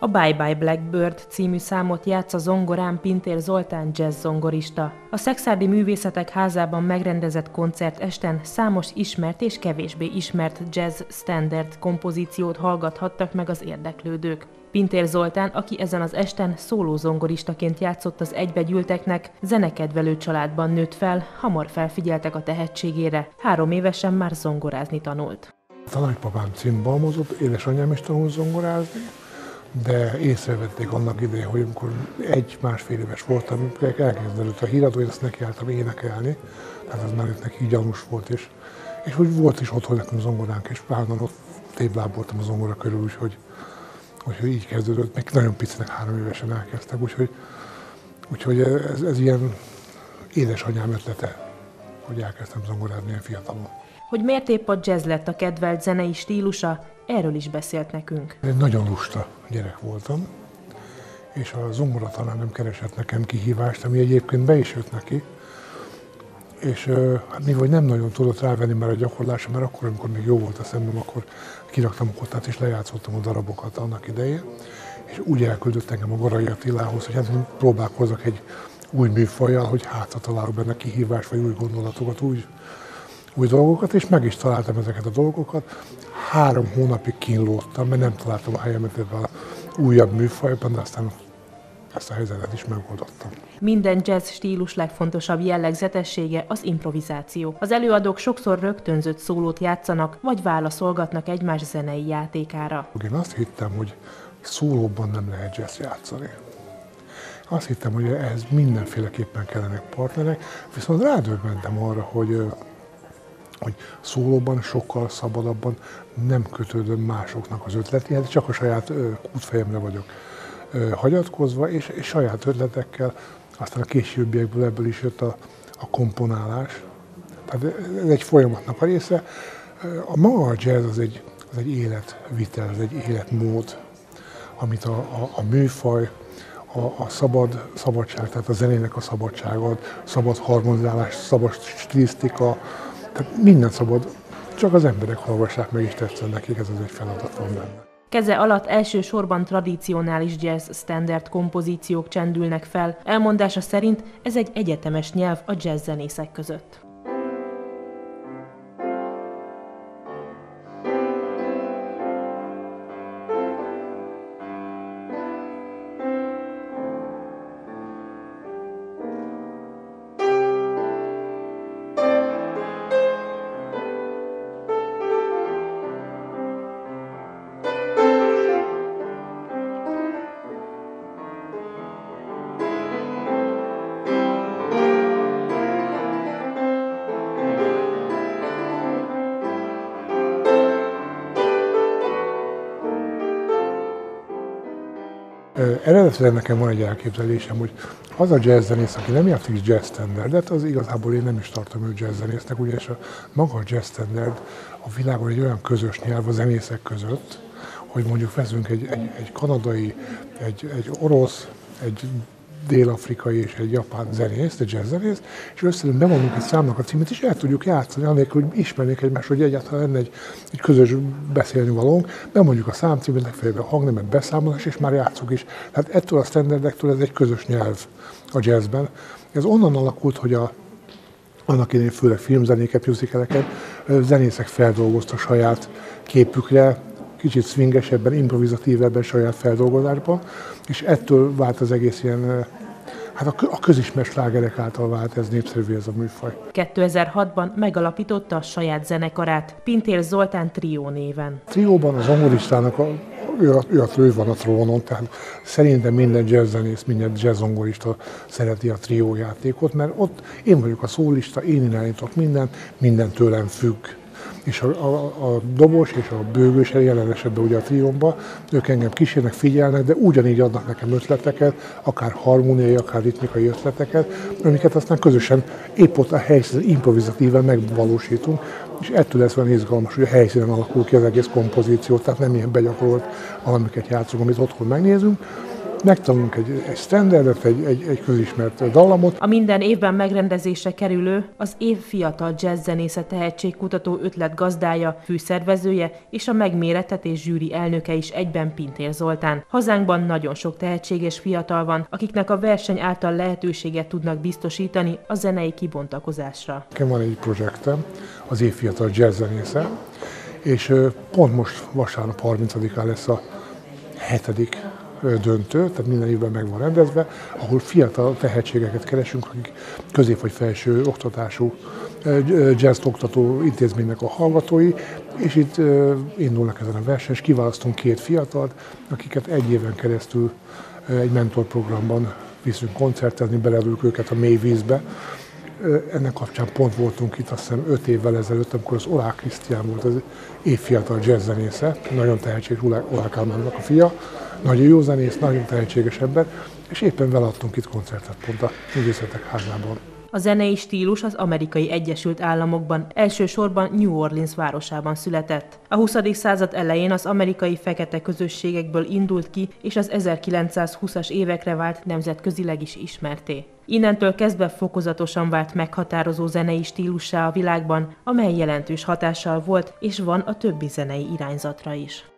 A Bye Bye Blackbird című számot játsz a zongorán Pintér Zoltán jazz zongorista. A Szekszárdi Művészetek Házában megrendezett koncertesten számos ismert és kevésbé ismert jazz standard kompozíciót hallgathattak meg az érdeklődők. Pintér Zoltán, aki ezen az esten szóló zongoristaként játszott az egybegyűlteknek, zenekedvelő családban nőtt fel, hamar felfigyeltek a tehetségére, 3 évesen már zongorázni tanult. A nagypapám cimbalmozott, édesanyám is tanult zongorázni, de észrevették annak idején, hogy amikor 1-1,5 éves voltam, elkezdődött a híradó, én azt nekiálltam énekelni, tehát az már neki gyanús volt, és hogy volt is otthon nekünk zongoránk, és állandóan ott tébláboltam a zongora körül, úgyhogy így kezdődött, még nagyon picinek 3 évesen elkezdtek, úgyhogy ez ilyen édesanyám ötlete, hogy elkezdtem zongorázni ilyen fiatalon. Hogy miért épp a jazz lett a kedvelt zenei stílusa, erről is beszélt nekünk. Én nagyon lusta gyerek voltam, és a zongoratanárnőm keresett nekem kihívást, ami egyébként be is jött neki, és hát mivel nem nagyon tudott rávenni már a gyakorlásra, mert akkor, amikor még jó volt a szemem, akkor kiraktam a kotát és lejátszottam a darabokat annak idején, és úgy elküldött engem a Garai Attilához, hogy hát próbálkozzak egy új műfajjal, hogy hát találok benne kihívást, vagy új gondolatokat, új dolgokat, és meg is találtam ezeket a dolgokat. 3 hónapig kínlódtam, mert nem találtam a helyemet ebben az újabb műfajban, de aztán ezt a helyzetet is megoldottam. Minden jazz stílus legfontosabb jellegzetessége az improvizáció. Az előadók sokszor rögtönzött szólót játszanak, vagy válaszolgatnak egymás zenei játékára. Én azt hittem, hogy szólóban nem lehet jazz játszani. Azt hittem, hogy ehhez mindenféleképpen kellenek partnerek, viszont rádöbbentem arra, hogy szólóban sokkal szabadabban nem kötődöm másoknak az ötletéhez, csak a saját kútfejemre vagyok hagyatkozva, és saját ötletekkel, aztán a későbbiekből ebből is jött a komponálás. Tehát ez egy folyamatnak a része. A maga a jazz az egy életvitel, az egy életmód, amit a műfaj, a szabadság, tehát a zenének a szabadságot, szabad harmonizálás, szabad stilisztika, tehát minden szabad, csak az emberek hallgassák meg, és tetszen nekik, ez az egy feladat van benne. Keze alatt elsősorban tradicionális jazz standard kompozíciók csendülnek fel, elmondása szerint ez egy egyetemes nyelv a jazz zenészek között. Eredetileg nekem van egy elképzelésem, hogy az a jazzzenész, aki nem játszik jazz standardet, az igazából én nem is tartom őt jazzzenésznek, ugyanis maga a jazz standard a világon egy olyan közös nyelv a zenészek között, hogy mondjuk veszünk egy kanadai, egy orosz, egy dél-afrikai és egy japán zenészt, egy jazzzenész, és összesen bemondunk egy számnak a címét, és el tudjuk játszani, anélkül, hogy ismernék egymást, hogy egyáltalán lenne egy közös beszélni valónk, bemondjuk a számcímét, legfeljebb a hangnemet, beszámolás, és már játszunk is. Tehát ettől a standardektől ez egy közös nyelv a jazzben. Ez onnan alakult, hogy annak idején főleg filmzenéket, musicaleket zenészek feldolgoztak saját képükre, kicsit swingesebben, improvizatívebben saját feldolgozásban, és ettől vált az egész ilyen, hát a közismert slágerek által vált ez népszerűvé ez a műfaj. 2006-ban megalapította a saját zenekarát, Pintér Zoltán Trió néven. Trióban az zongoristának ő van a trónon, tehát szerintem minden jazzzenész, minden jazzzongorista szereti a triójátékot, mert ott én vagyok a szólista, én irányítok minden tőlem függ. És a dobos és a bőgős, jelen esetben ugye a triómban, ők engem kísérnek, figyelnek, de ugyanígy adnak nekem ötleteket, akár harmóniai, akár ritmikai ötleteket, amiket aztán közösen épp ott a helyszínen improvizatíven megvalósítunk, és ettől lesz olyan izgalmas, hogy a helyszínen alakul ki az egész kompozíció, tehát nem ilyen begyakorolt valamiket játszunk, amit otthon megnézünk, megtanulunk egy standardet, egy közismert dallamot. A minden évben megrendezésre kerülő, az év fiatal jazzzenésze tehetségkutató ötletgazdája, főszervezője és a megmérettetés zsűri elnöke is egyben Pintér Zoltán. Hazánkban nagyon sok tehetséges fiatal van, akiknek a verseny által lehetőséget tudnak biztosítani a zenei kibontakozásra. Nekem van egy projektem, az év fiatal jazzzenésze, és pont most vasárnap 30-án lesz a 7. döntő, tehát minden évben meg van rendezve, ahol fiatal tehetségeket keresünk, akik közép vagy felső oktatású jazz oktató intézménynek a hallgatói, és itt indulnak ezen a versenyen, és kiválasztunk 2 fiatalt, akiket egy éven keresztül egy mentorprogramban viszünk koncertezni, beledülünk őket a mély vízbe. Ennek kapcsán pont voltunk itt, azt hiszem 5 évvel ezelőtt, amikor az Oláh Krisztián volt az év fiatal jazzzenésze, nagyon tehetséges Oláh Kálmánnak a fia, nagyon jó zenész, nagyon tehetséges ember, és éppen vele adtunk itt koncertet pont a Művészetek Házában. A zenei stílus az Amerikai Egyesült Államokban, elsősorban New Orleans városában született. A 20. század elején az amerikai fekete közösségekből indult ki, és az 1920-as évekre vált nemzetközileg is ismertté. Innentől kezdve fokozatosan vált meghatározó zenei stílussá a világban, amely jelentős hatással volt és van a többi zenei irányzatra is.